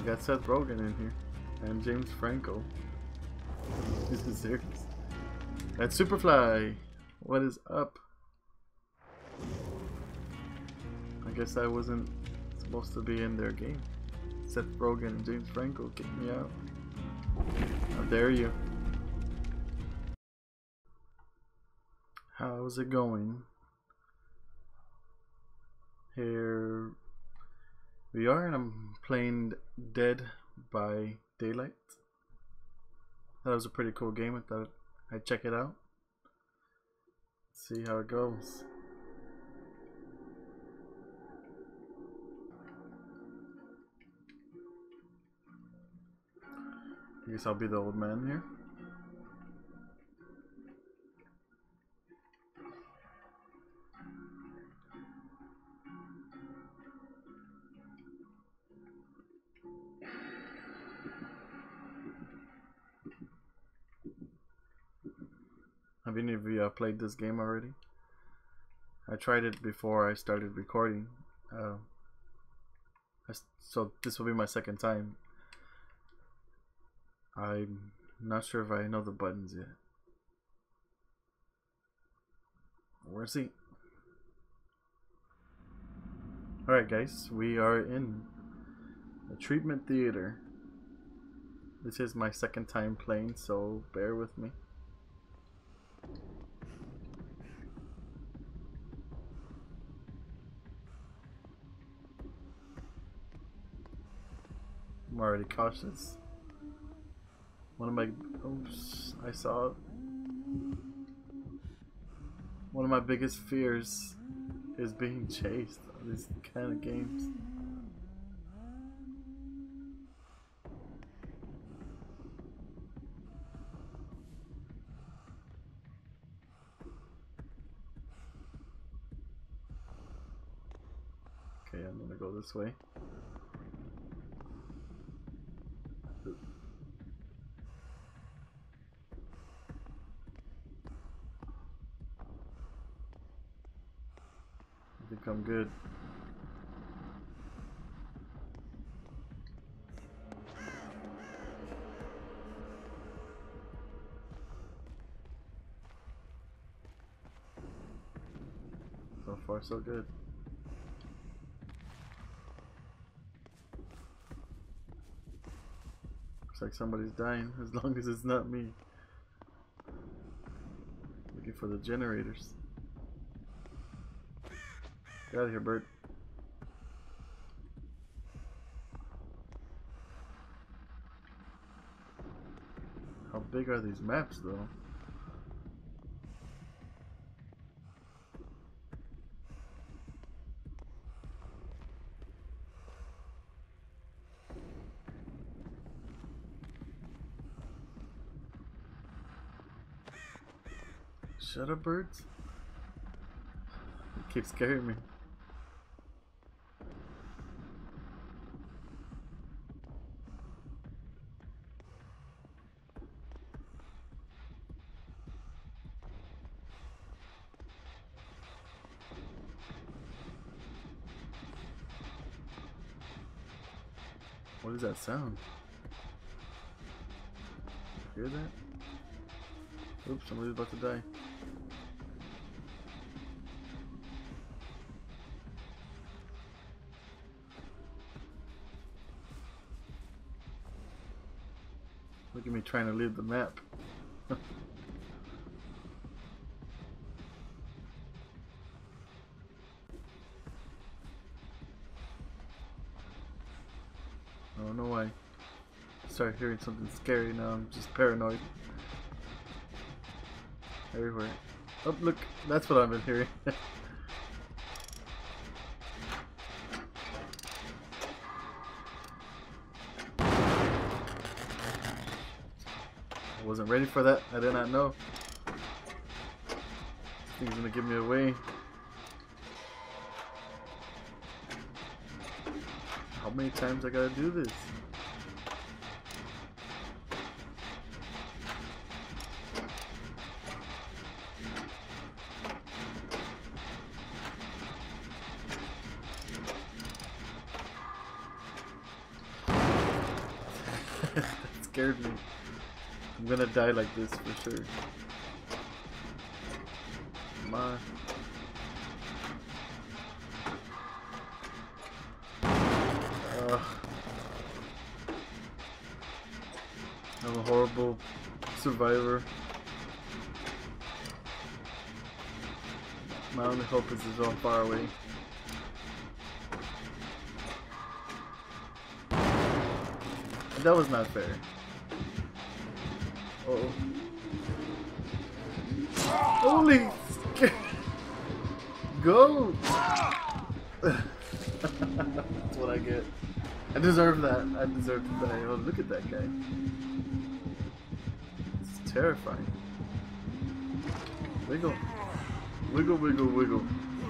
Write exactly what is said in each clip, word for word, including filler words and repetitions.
We got Seth Rogen in here. And James Franco. This is serious. That's Superfly. What is up? I guess I wasn't supposed to be in their game. Seth Rogen and James Franco kicked me out. How dare you? How's it going? Here we are, and I'm playing Dead by Daylight. That was a pretty cool game. I thought I'd check it out. See how it goes. I guess I'll be the old man here. Have any of you uh, played this game already? I tried it before I started recording. Uh, I, so this will be my second time. I'm not sure if I know the buttons yet. Where's he? Alright guys, we are in the treatment theater. This is my second time playing, so bear with me. I'm already cautious. One of my oops, I saw it. One of my biggest fears is being chased on these kind of games. Okay, I'm gonna go this way. I think I'm good. So far, so good. Looks like somebody's dying, as long as it's not me. Looking for the generators. Get out of here, bird. How big are these maps, though? Shut up, birds. It keeps scaring me. What is that sound? Hear that? Oops, somebody's about to die. Look at me trying to leave the map. I don't know why. I started hearing something scary, now I'm just paranoid. Everywhere. Oh, look, that's what I've been hearing. I wasn't ready for that. I did not know. This thing's gonna give me away. How many times I gotta do this? scared me. I'm gonna die like this for sure. Come on. Uh, I'm a horrible survivor. My only hope is it's all far away. That was not fair. Uh oh. Holy go! That's what I get. I deserve that. I deserve to die. Oh, look at that guy. It's terrifying. Wiggle. Wiggle, wiggle, wiggle.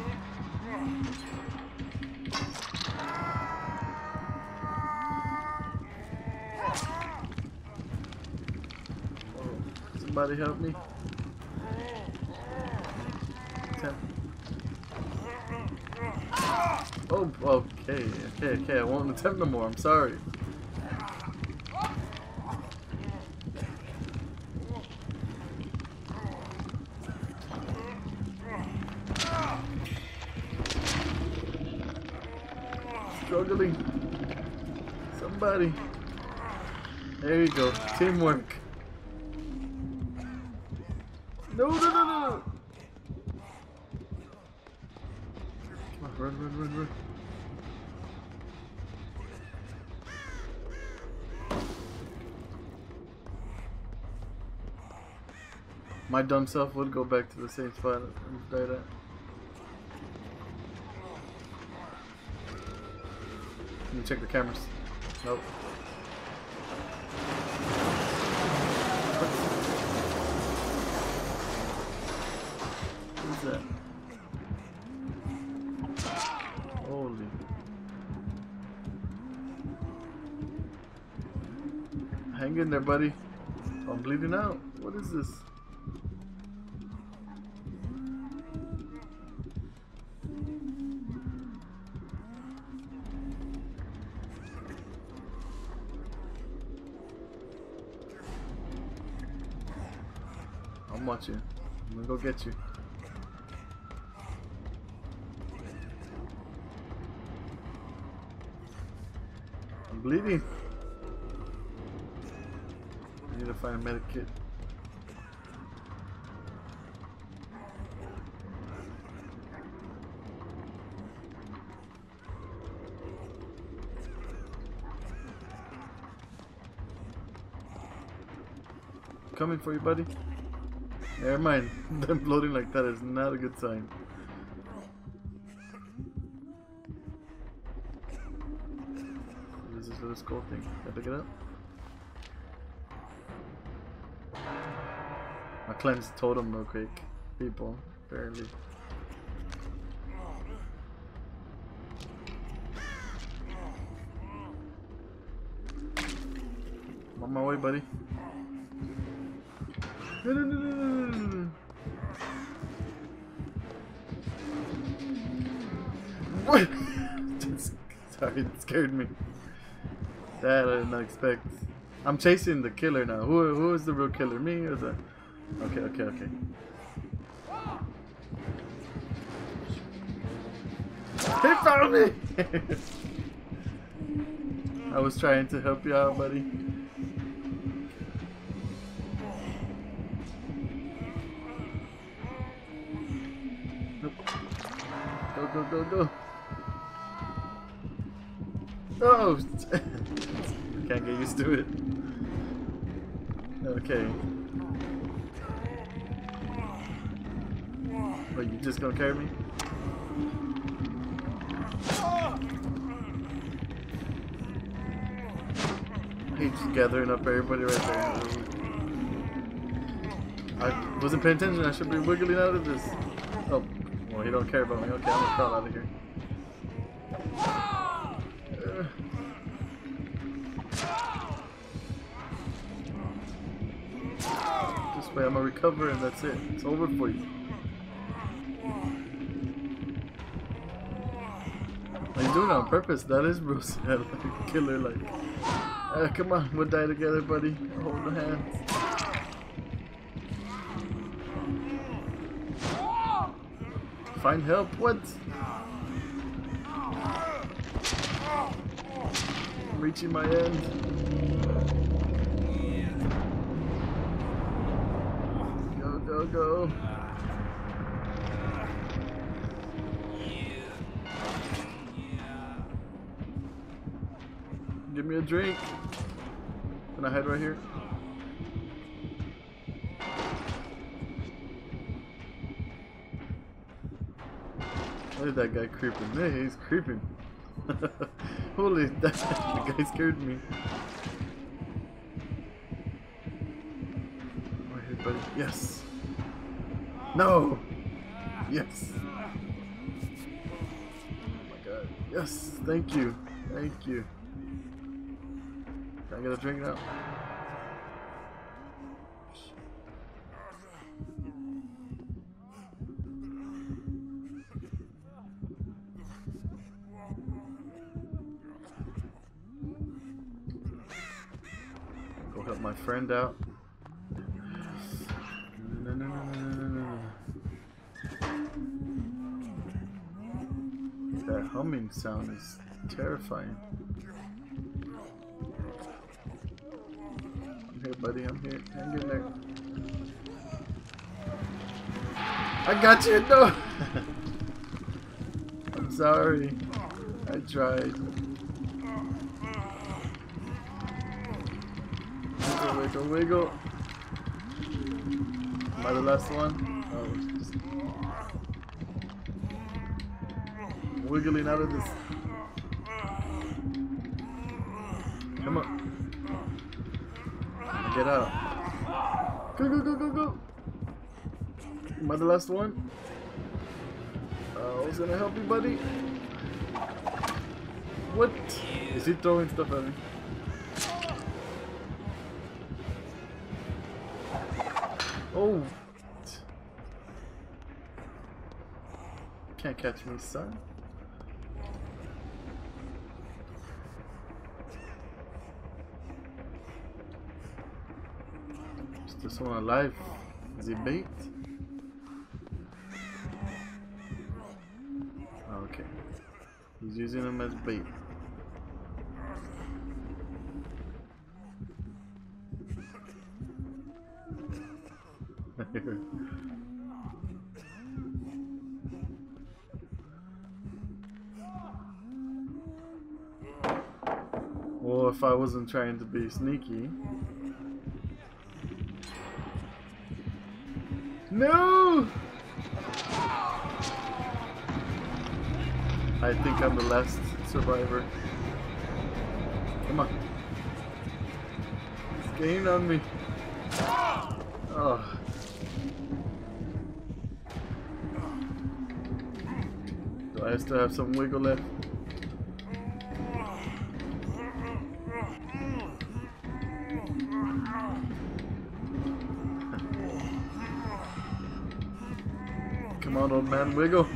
Oh, somebody help me. Oh, okay, okay, okay. I won't attempt no more. I'm sorry. Struggling. Somebody. There you go. Teamwork. No, no, no, no. Come on, run, run, run, run. My dumb self would go back to the same spot and died at. Let me check the cameras. Nope. What is that? Holy. Hang in there, buddy. I'm bleeding out. What is this? I'm watching. I'm gonna go get you. I'm bleeding. I need to find a medic kit. Coming for you, buddy. Never mind. Them floating like that is not a good sign. What is this little skull thing? Can I pick it up? I cleansed totem real quick. People, apparently. I'm on my way, buddy. No, no, no, no, no, no, no. What? Just, sorry, it scared me. That I did not expect. I'm chasing the killer now. Who, who is the real killer? Me or the... Okay, okay, okay. He found me! I was trying to help you out, buddy. Go, go, go, go. Oh! Can't get used to it. Okay. Wait, you just gonna carry me? He's gathering up everybody right there. I wasn't paying attention. I should be wiggling out of this. Oh, well, he don't care about me. Okay, I'm gonna crawl out of here. Uh. This way, I'm gonna recover, and that's it. It's over for you. Are you doing it on purpose? That is Bruce. Like killer, like. Uh, come on, we'll die together, buddy. Hold the hands. Find help. What? I'm reaching my end. Go, go, go. Give me a drink. Can I hide right here? Look at that guy creeping. Hey, he's creeping. Holy, that the guy scared me. Right here, buddy. Yes. No. Yes. Oh my god. Yes. Thank you. Thank you. Can I get a drink now? Go help my friend out. No, no, no, no, no, no, no. That humming sound is terrifying. I'm here, buddy. I'm here. Hang in there. I got you. No. I'm sorry. I tried. Wiggle, wiggle, wiggle. Am I the last one? Oh, just wiggling out of this. Come on. Get out. Go, go, go, go, go. Am I the last one? Uh, I was gonna help you, buddy. What? Is he throwing stuff at me? Oh. Can't catch me, son. Is this one alive? Is he bait? Okay. He's using him as bait. Well, if I wasn't trying to be sneaky. No! I think I'm the last survivor. Come on. It's gaining on me. Oh. Do I still have some wiggle left? Come on, old man, wiggle.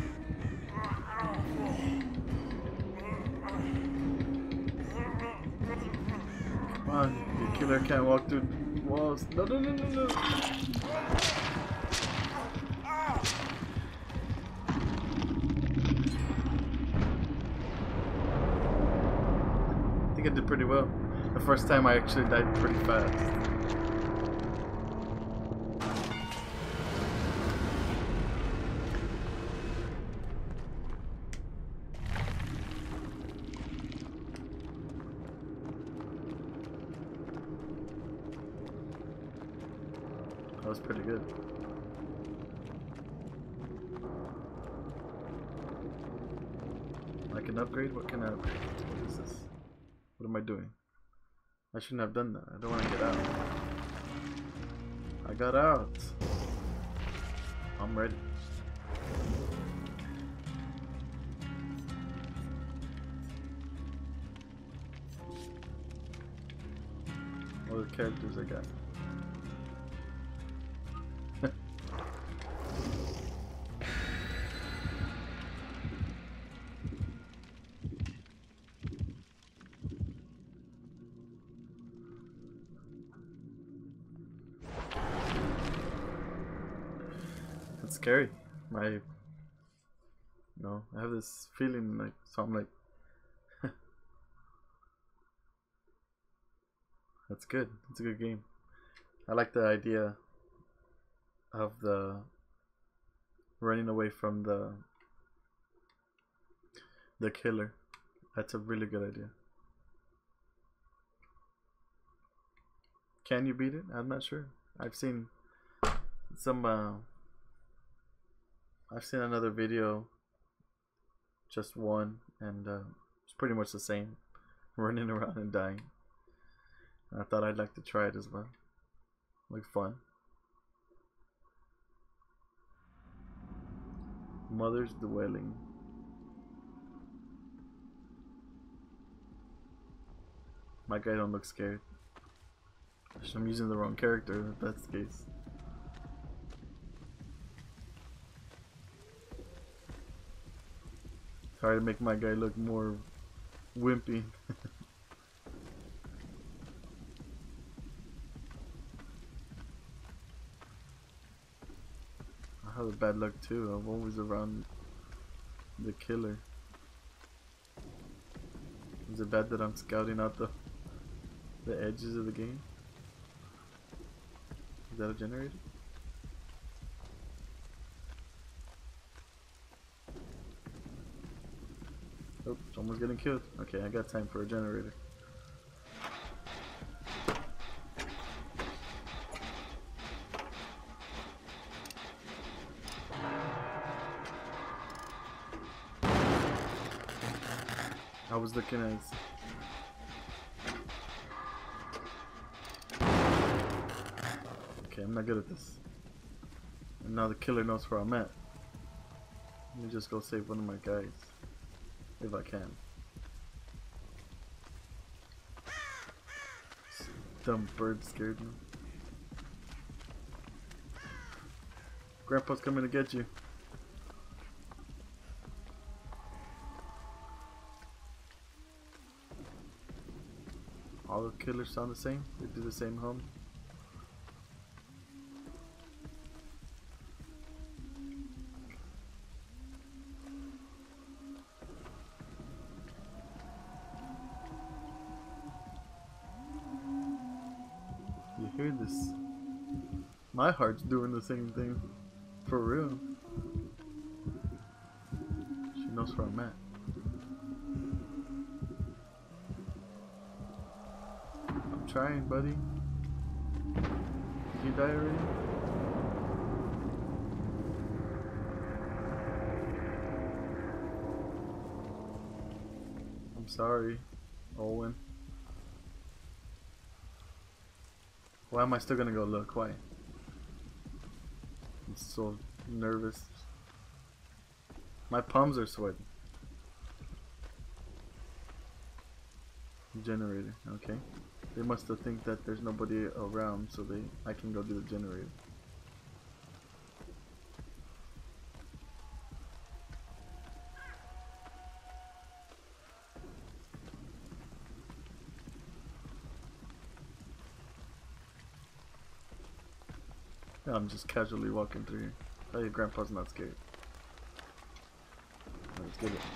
Come on, the killer can't walk through walls. No, no, no, no, no. I think I did pretty well. The first time I actually died pretty fast. That was pretty good. I can upgrade? What can I upgrade? What is this? What am I doing? I shouldn't have done that. I don't want to get out. I got out. I'm ready. What are the characters I got? scary. I, no, I have this feeling like, so I'm like, that's good. It's a good game. I like the idea of the running away from the the killer. That's a really good idea. Can you beat it? I'm not sure. I've seen some uh, I've seen another video, just one, and uh, it's pretty much the same, running around and dying. And I thought I'd like to try it as well. Like fun. Mother's Dwelling. My guy don't look scared. I'm using the wrong character if that's the case. Try to make my guy look more wimpy. I have a bad luck too. I'm always around the killer. Is it bad that I'm scouting out the the edges of the game? Is that a generator? Oh, someone's getting killed. Okay, I got time for a generator. I was looking at. Okay, I'm not good at this. And now the killer knows where I'm at. Let me just go save one of my guys. If I can. This dumb bird scared me. Grandpa's coming to get you. All the killers sound the same? They do the same hum? You hear this? My heart's doing the same thing. For real. She knows where I'm at. I'm trying, buddy. Did you die already? I'm sorry, Owen. Why am I still gonna go look? Why? I'm so nervous. My palms are sweating. Generator, okay. They must have think that there's nobody around, so they I can go do the generator. Yeah, I'm just casually walking through here. Oh, your grandpa's not scared. Let's get it.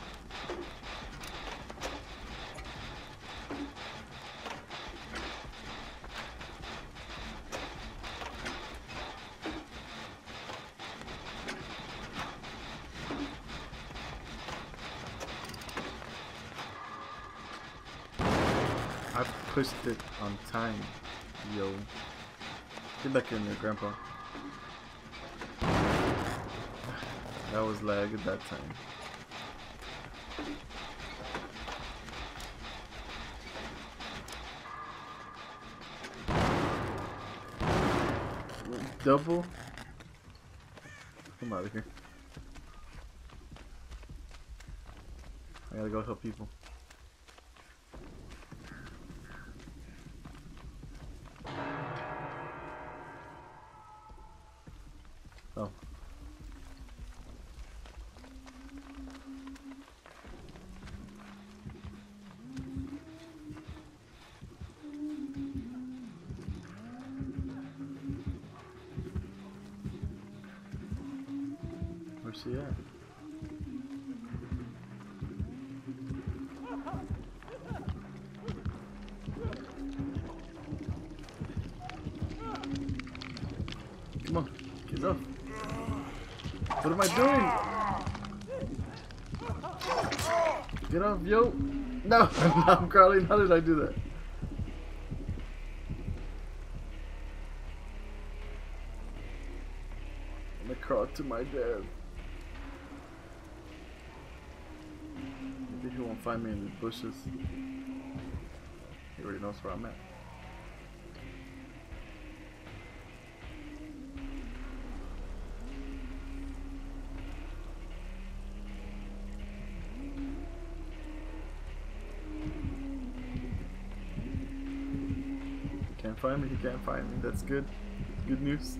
I pushed it on time, yo. Get back in there, Grandpa. That was lag at that time. Double? Come out of here. I gotta go help people. Oh. she at? Come on, get up. What am I doing? Get off, yo. No, I'm crawling. How did I do that? I'm gonna crawl to my death. Maybe he won't find me in the bushes. He already knows where I'm at. Can't find me, he can't find me. That's good. Good news.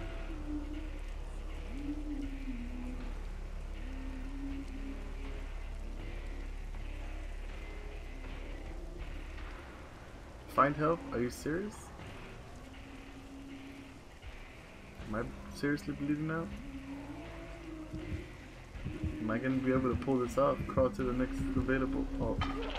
Find help? Are you serious? Am I seriously bleeding out? Am I gonna be able to pull this off? Crawl to the next available. Oh.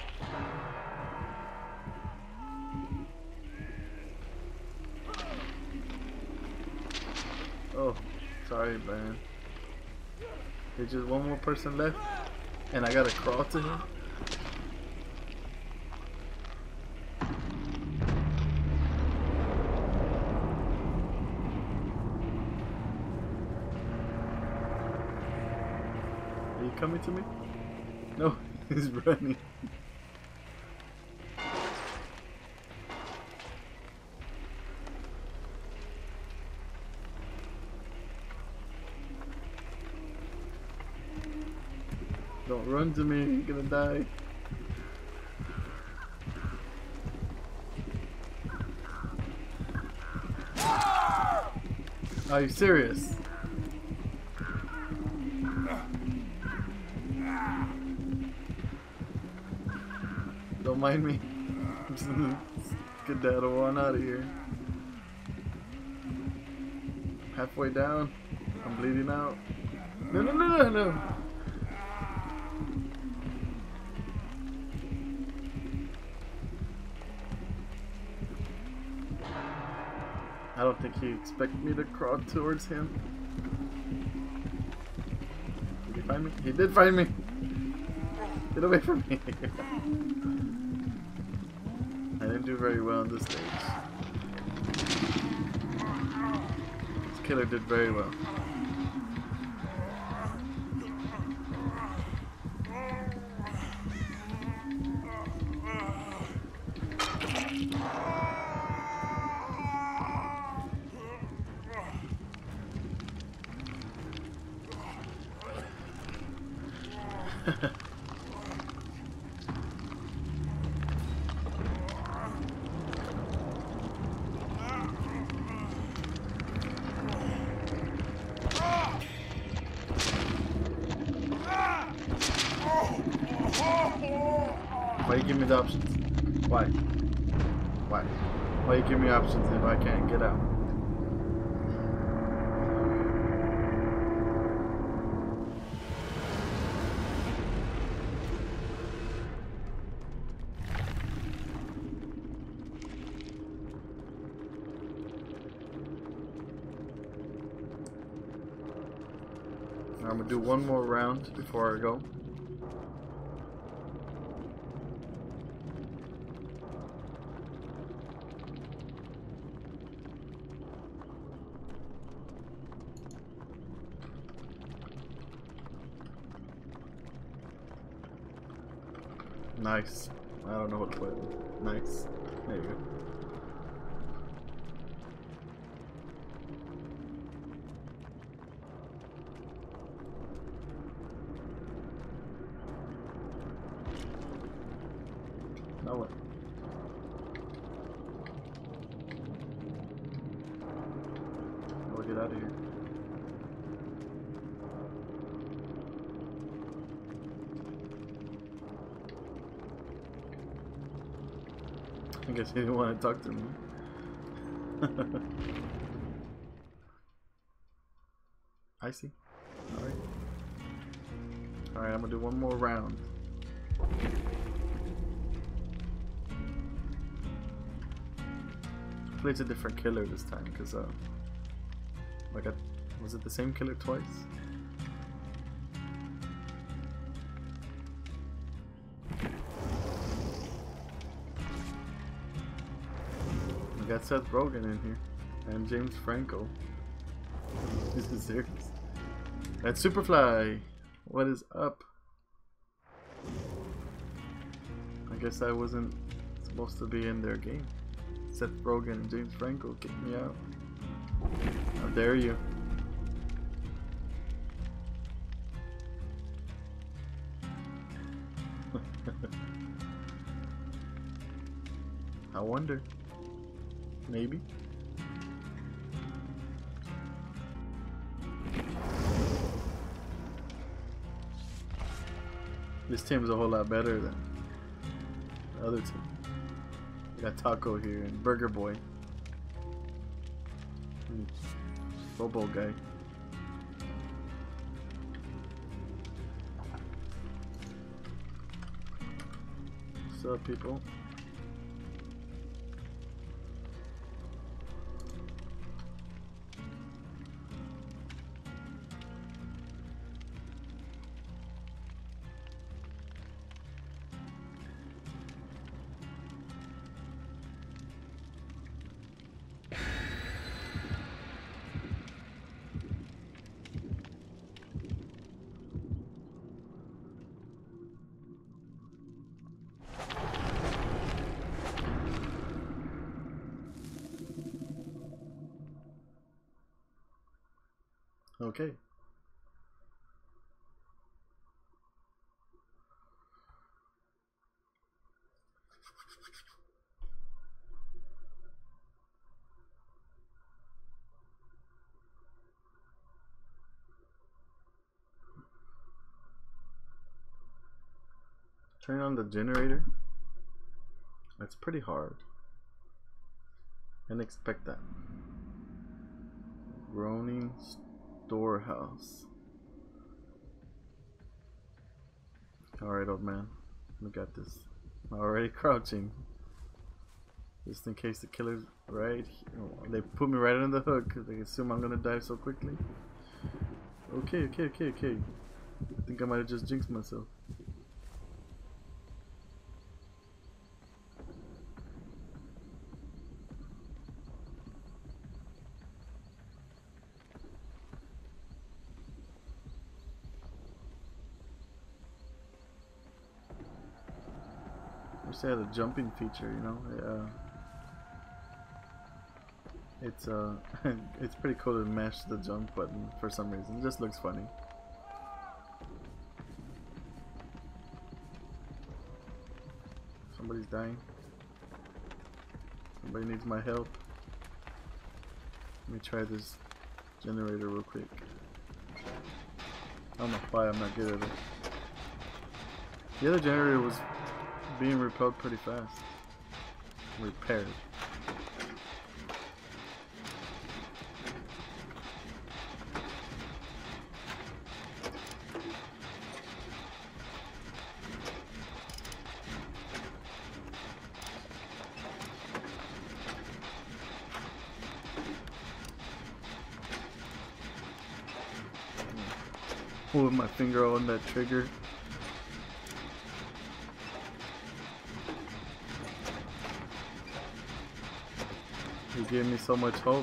Oh, sorry, man. There's just one more person left, and I gotta crawl to him. Are you coming to me? No, he's running. Don't run to me, you're gonna die. Are you serious? Don't mind me. Get that one out of here. Halfway down. I'm bleeding out. No, no, no, no, no. I don't think he expected me to crawl towards him. Did he find me? He did find me! Get away from me! I didn't do very well on this stage. This killer did very well. Why you give me the options? Why? Why? Why you give me options if I can't get out? I'm gonna do one more round before I go. Nice. I don't know what to put. Nice. There you go. Now what? How do I get out of here? I guess he didn't want to talk to me. I see. Alright. Alright, I'm gonna do one more round. It's a different killer this time, because uh, like I, was it the same killer twice? We got Seth Rogen in here, and James Franco. This is serious. That's Superfly. What is up? I guess I wasn't supposed to be in their game. Seth Rogen and James Franco kicked me out. How dare you? I wonder. Maybe. This team's a whole lot better than the other team. We got Taco here and Burger Boy. And Bobo guy. What's up, people? Okay. Turn on the generator. That's pretty hard. Didn't expect that. Groaning storehouse. Alright, old man. We got this. Already crouching. Just in case the killer's right here. They put me right on the hook because they assume I'm gonna die so quickly. Okay, okay, okay, okay. I think I might have just jinxed myself. I wish they had a jumping feature, you know? Yeah. It's uh, it's pretty cool to mash the jump button for some reason. It just looks funny. Somebody's dying. Somebody needs my help. Let me try this generator real quick. I don't know why I'm not good at it. The other generator was being repelled pretty fast. Repaired. Pulling my finger on that trigger. He gave me so much hope.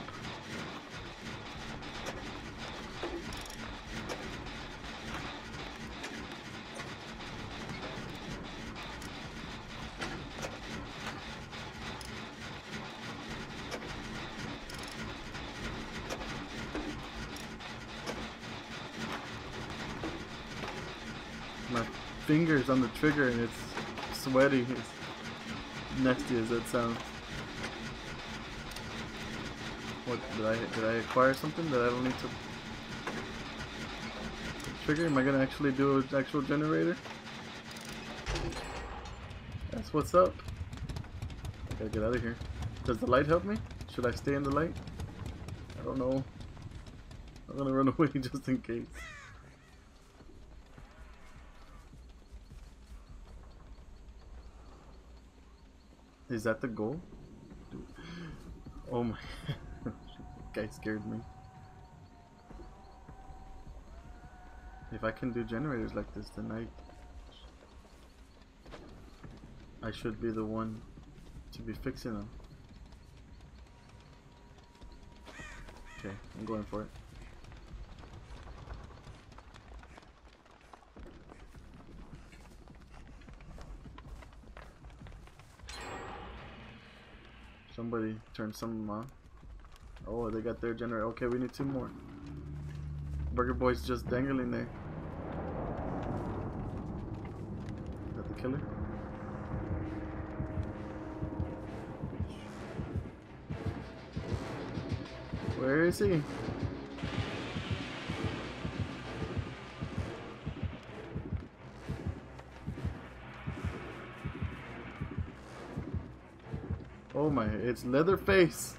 My fingers on the trigger and it's sweaty, as nasty as that sounds. What did I did I acquire something that I don't need to trigger? Am I gonna actually do an actual generator? That's what's up. I gotta get out of here. Does the light help me? Should I stay in the light? I don't know. I'm gonna run away just in case. Is that the goal? Dude. Oh my. Guy scared me. If I can do generators like this, then I I should be the one to be fixing them. Okay, I'm going for it. Somebody turned some on. Oh, they got their generator. Okay, we need two more. Burger Boy's just dangling there. Is that the killer? Where is he? Oh my, it's Leatherface.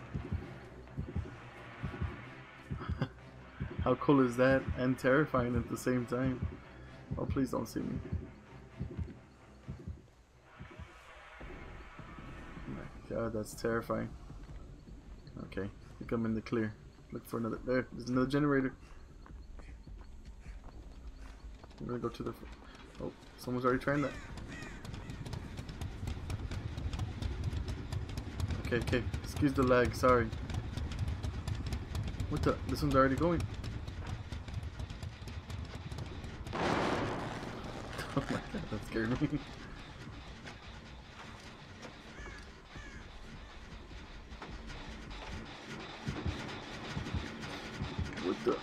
How cool is that and terrifying at the same time? Oh, please don't see me. Oh my god, that's terrifying. Okay, I think I'm in the clear. Look for another. There, there's another generator. I'm gonna go to the. Oh, someone's already trying that. Okay, okay. Excuse the lag. Sorry. What the? This one's already going. Oh my god, that scared me. What the?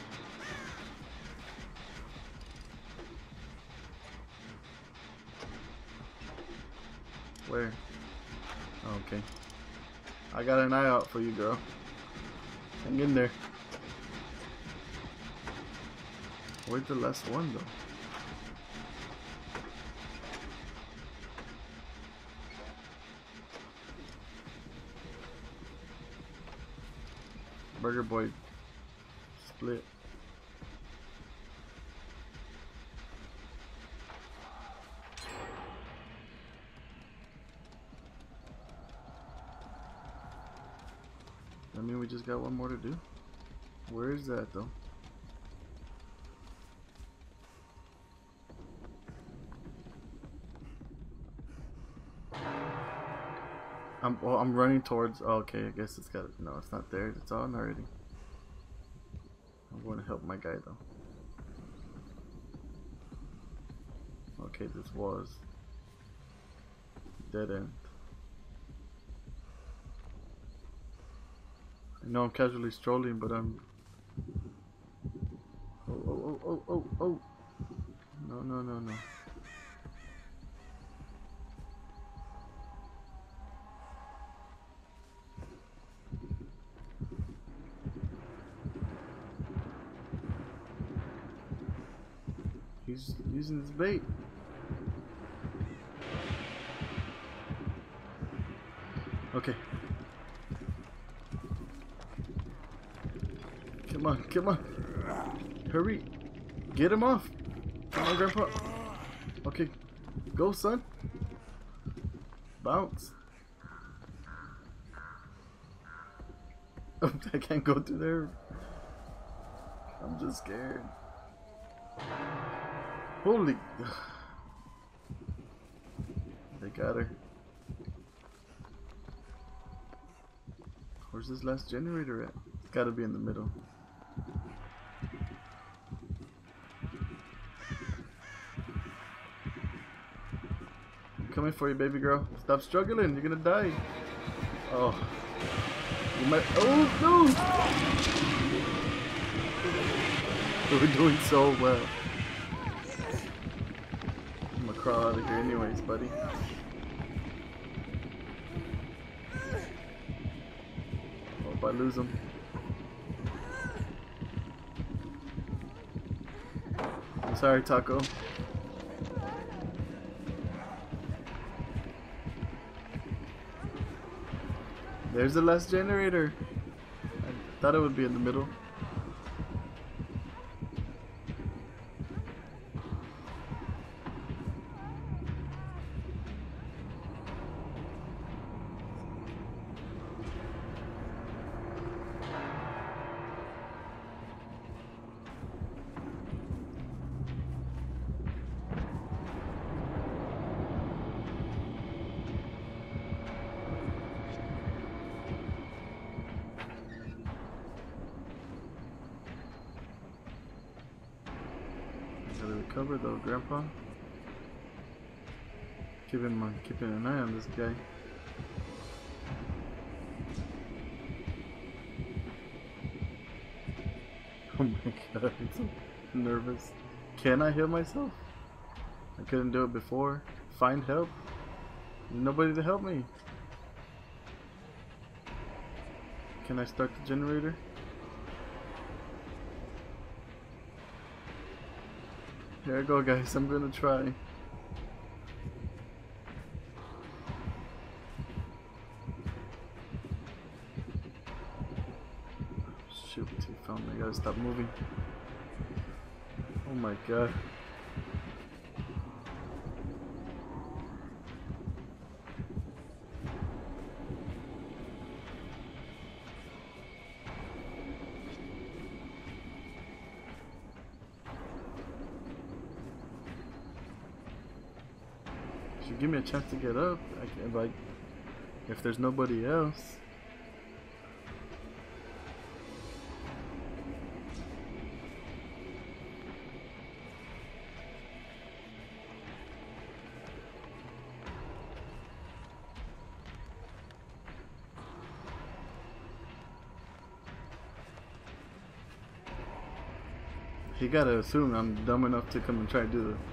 Where? Oh, okay. I got an eye out for you, girl. Hang in there. Where's the last one, though? Burger Boy split. I mean, we just got one more to do. Where is that though? I'm well, I'm running towards. Oh, okay, I guess it's got. No, it's not there. It's on already. I'm going to help my guy though. Okay, this was dead end. I know I'm casually strolling, but I'm. Oh oh oh oh oh oh! No no no no! He's using his bait. Okay. Come on, come on. Hurry. Get him off. Come on, Grandpa. Okay. Go, son. Bounce. I can't go through there. I'm just scared. Holy. They got her. Where's this last generator at? It's gotta be in the middle. I'm coming for you, baby girl. Stop struggling. You're gonna die. Oh. You might. Oh, no! We're doing so well. I'm gonna crawl out of here anyways, buddy. Hope I lose him. I'm sorry, Taco. There's the last generator. I thought it would be in the middle. cover though, Grandpa. Keeping my keeping an eye on this guy. Oh my god, I'm so nervous. Can I heal myself? I couldn't do it before. Find help? Nobody to help me. Can I start the generator? Here I go, guys. I'm gonna try. Shoot, he found me. I gotta stop moving. Oh my god. Should give me a chance to get up. I can, like, if there's nobody else. He gotta assume I'm dumb enough to come and try to do this.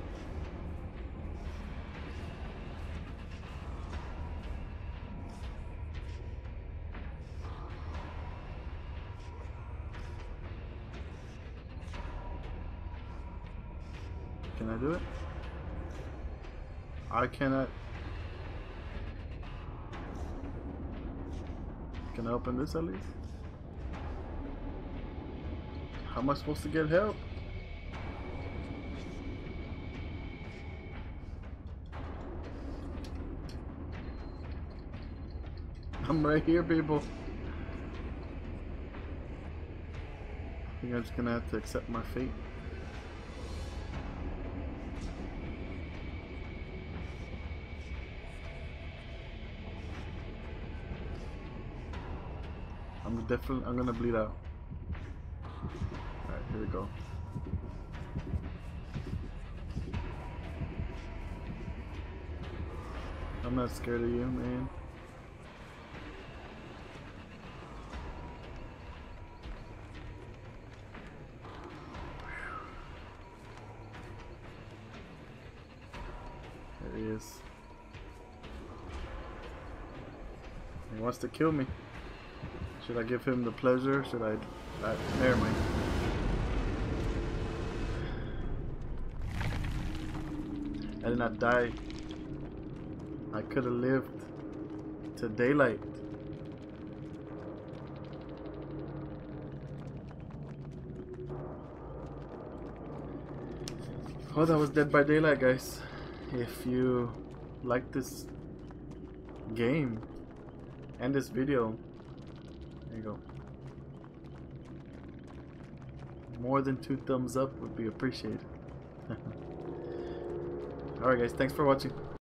Can I do it? I cannot. Can I open this at least? How am I supposed to get help? I'm right here, people. I think I'm just gonna have to accept my fate. I'm definitely, I'm gonna bleed out. Alright, here we go. I'm not scared of you, man. There he is. He wants to kill me. Should I give him the pleasure? Should I? I never mind. I did not die. I could have lived to daylight. Oh, that was Dead by Daylight, guys. If you like this game and this video, there you go. More than two thumbs up would be appreciated. Alright guys, thanks for watching.